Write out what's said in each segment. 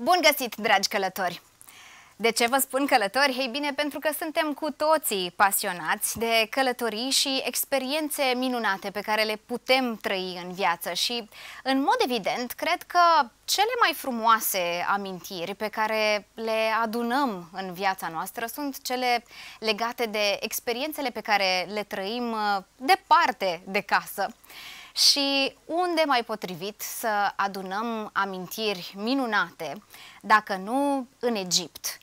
Bun găsit, dragi călători! De ce vă spun călători? Ei bine, pentru că suntem cu toții pasionați de călătorii și experiențe minunate pe care le putem trăi în viață și, în mod evident, cred că cele mai frumoase amintiri pe care le adunăm în viața noastră sunt cele legate de experiențele pe care le trăim departe de casă. Și unde mai potrivit să adunăm amintiri minunate, dacă nu în Egipt?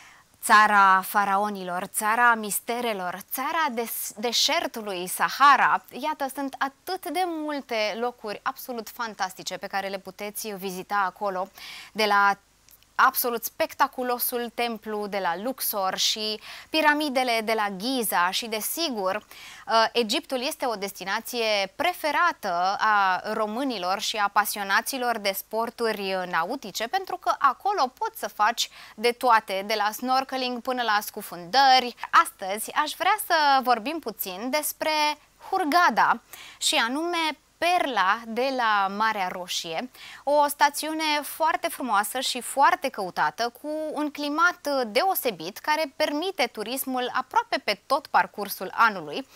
Țara faraonilor, țara misterelor, țara deșertului Sahara. Iată, sunt atât de multe locuri absolut fantastice pe care le puteți vizita acolo, de la absolut spectaculosul templu de la Luxor și piramidele de la Giza și, desigur, Egiptul este o destinație preferată a românilor și a pasionaților de sporturi nautice, pentru că acolo poți să faci de toate, de la snorkeling până la scufundări. Astăzi aș vrea să vorbim puțin despre Hurghada și anume Perla de la Marea Roșie, o stațiune foarte frumoasă și foarte căutată, cu un climat deosebit care permite turismul aproape pe tot parcursul anului.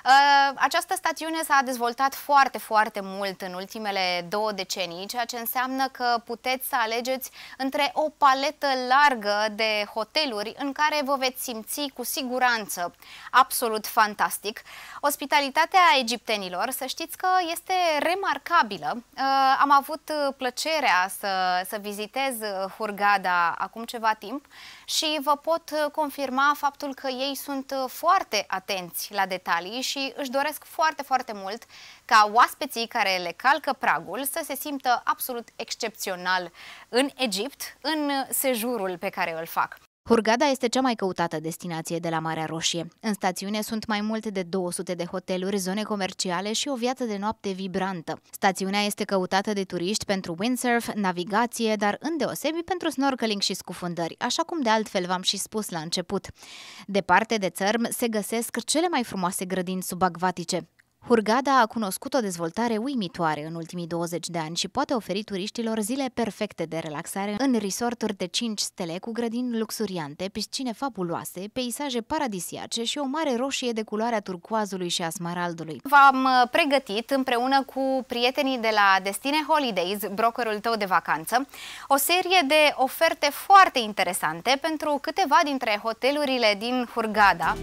Această stațiune s-a dezvoltat foarte mult în ultimele 2 decenii, ceea ce înseamnă că puteți să alegeți între o paletă largă de hoteluri în care vă veți simți cu siguranță absolut fantastic. Ospitalitatea egiptenilor, să știți că este remarcabilă. Am avut plăcerea să vizitez Hurghada acum ceva timp și vă pot confirma faptul că ei sunt foarte atenți la detalii și își doresc foarte mult ca oaspeții care le calcă pragul să se simtă absolut excepțional în Egipt, în sejurul pe care îl fac. Hurghada este cea mai căutată destinație de la Marea Roșie. În stațiune sunt mai mult de 200 de hoteluri, zone comerciale și o viață de noapte vibrantă. Stațiunea este căutată de turiști pentru windsurf, navigație, dar îndeosebi pentru snorkeling și scufundări, așa cum de altfel v-am și spus la început. Departe de țărm se găsesc cele mai frumoase grădini subacvatice. Hurghada a cunoscut o dezvoltare uimitoare în ultimii 20 de ani și poate oferi turiștilor zile perfecte de relaxare în resorturi de 5 stele cu grădini luxuriante, piscine fabuloase, peisaje paradisiace și o mare roșie de culoarea turcoazului și a smaraldului. V-am pregătit împreună cu prietenii de la Destine Holidays, brokerul tău de vacanță, o serie de oferte foarte interesante pentru câteva dintre hotelurile din Hurghada.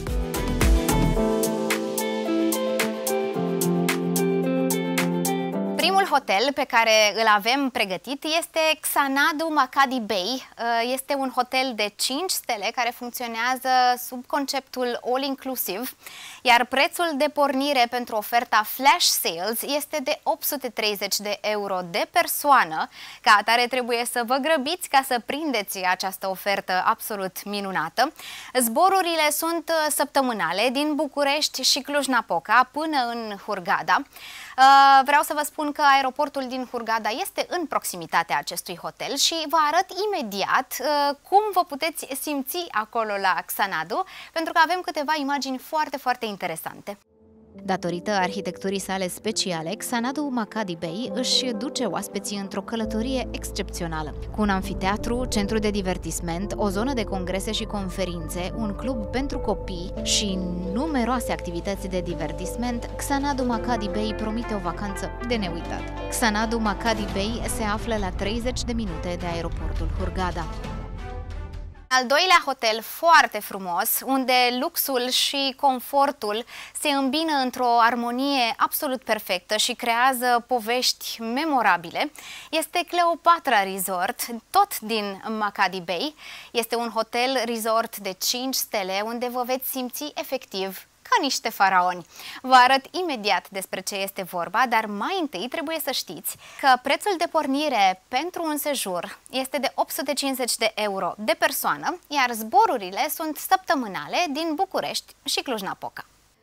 Primul hotel pe care îl avem pregătit este Xanadu Makadi Bay. Este un hotel de 5 stele care funcționează sub conceptul all-inclusive, iar prețul de pornire pentru oferta Flash Sales este de 830 de euro de persoană. Ca atare trebuie să vă grăbiți ca să prindeți această ofertă absolut minunată. Zborurile sunt săptămânale din București și Cluj-Napoca până în Hurghada. Vreau să vă spun că aeroportul din Hurghada este în proximitatea acestui hotel și vă arăt imediat cum vă puteți simți acolo la Xanadu, pentru că avem câteva imagini foarte interesante. Datorită arhitecturii sale speciale, Xanadu Makadi Bay își duce oaspeții într-o călătorie excepțională. Cu un amfiteatru, centru de divertisment, o zonă de congrese și conferințe, un club pentru copii și numeroase activități de divertisment, Xanadu Makadi Bay promite o vacanță de neuitat. Xanadu Makadi Bay se află la 30 de minute de aeroportul Hurghada. Al doilea hotel foarte frumos, unde luxul și confortul se îmbină într-o armonie absolut perfectă și creează povești memorabile, este Cleopatra Resort, tot din Makadi Bay. Este un hotel resort de 5 stele unde vă veți simți efectiv ca niște faraoni. Vă arăt imediat despre ce este vorba, dar mai întâi trebuie să știți că prețul de pornire pentru un sejur este de 850 de euro de persoană, iar zborurile sunt săptămânale din București și Cluj-Napoca.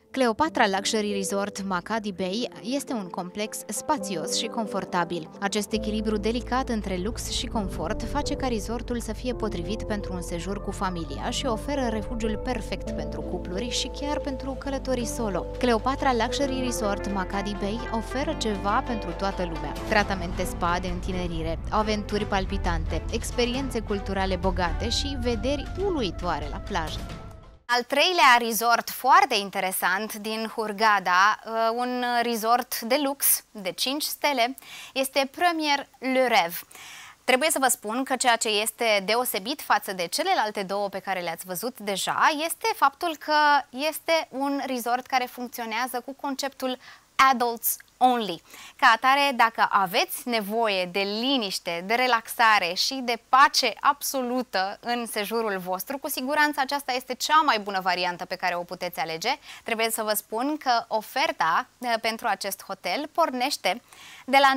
Cleopatra Luxury Resort Makadi Bay este un complex spațios și confortabil. Acest echilibru delicat între lux și confort face ca resortul să fie potrivit pentru un sejur cu familia și oferă refugiul perfect pentru cupluri și chiar pentru călătorii solo. Cleopatra Luxury Resort Makadi Bay oferă ceva pentru toată lumea. Tratamente spa de întinerire, aventuri palpitante, experiențe culturale bogate și vederi uluitoare la plajă. Al treilea resort foarte interesant din Hurghada, un resort de lux de 5 stele, este Premier Le Rêve. Trebuie să vă spun că ceea ce este deosebit față de celelalte două pe care le-ați văzut deja este faptul că este un resort care funcționează cu conceptul Adults Only. Ca atare, dacă aveți nevoie de liniște, de relaxare și de pace absolută în sejurul vostru, cu siguranță aceasta este cea mai bună variantă pe care o puteți alege. Trebuie să vă spun că oferta pentru acest hotel pornește de la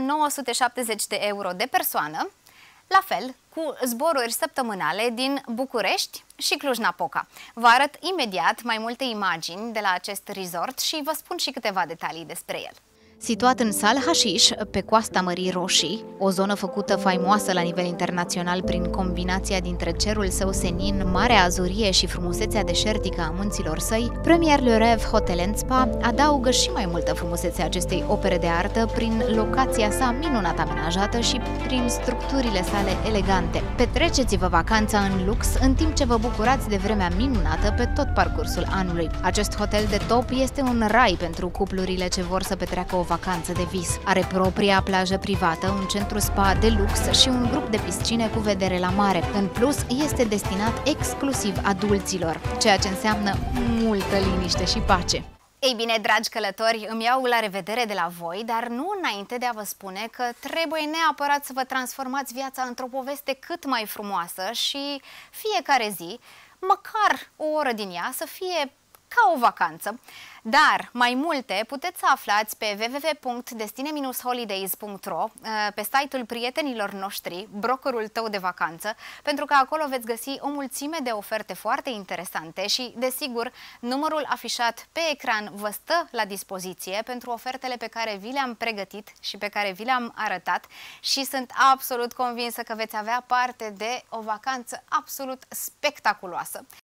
970 de euro de persoană, la fel cu zboruri săptămânale din București și Cluj-Napoca. Vă arăt imediat mai multe imagini de la acest resort și vă spun și câteva detalii despre el. Situat în Sal Hashish, pe coasta Mării Roșii, o zonă făcută faimoasă la nivel internațional prin combinația dintre cerul său senin, Marea Azurie și frumusețea deșertică a munților săi, Premier Le Rêve Hotel & Spa adaugă și mai multă frumusețe acestei opere de artă prin locația sa minunat amenajată și prin structurile sale elegante. Petreceți-vă vacanța în lux în timp ce vă bucurați de vremea minunată pe tot parcursul anului. Acest hotel de top este un rai pentru cuplurile ce vor să petreacă o vacanță de vis. Are propria plajă privată, un centru spa de lux și un grup de piscine cu vedere la mare. În plus, este destinat exclusiv adulților, ceea ce înseamnă multă liniște și pace. Ei bine, dragi călători, îmi iau la revedere de la voi, dar nu înainte de a vă spune că trebuie neapărat să vă transformați viața într-o poveste cât mai frumoasă și fiecare zi, măcar o oră din ea, să fie ca o vacanță. Dar mai multe puteți să aflați pe www.destine-holidays.ro, pe site-ul prietenilor noștri, brokerul tău de vacanță, pentru că acolo veți găsi o mulțime de oferte foarte interesante și, desigur, numărul afișat pe ecran vă stă la dispoziție pentru ofertele pe care vi le-am pregătit și pe care vi le-am arătat și sunt absolut convinsă că veți avea parte de o vacanță absolut spectaculoasă.